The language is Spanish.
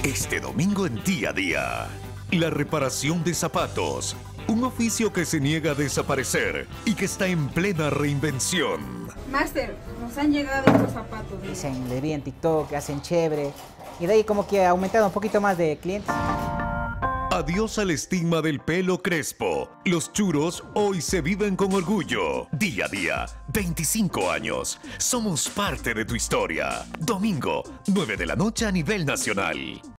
Este domingo en Día a Día, la reparación de zapatos, un oficio que se niega a desaparecer y que está en plena reinvención. Máster, nos han llegado estos zapatos. Dicen, le vi en TikTok, que hacen chévere. Y de ahí como que ha aumentado un poquito más de clientes. Adiós al estigma del pelo crespo. Los churos hoy se viven con orgullo. Día a Día, 25 años. Somos parte de tu historia. Domingo, 9 de la noche a nivel nacional.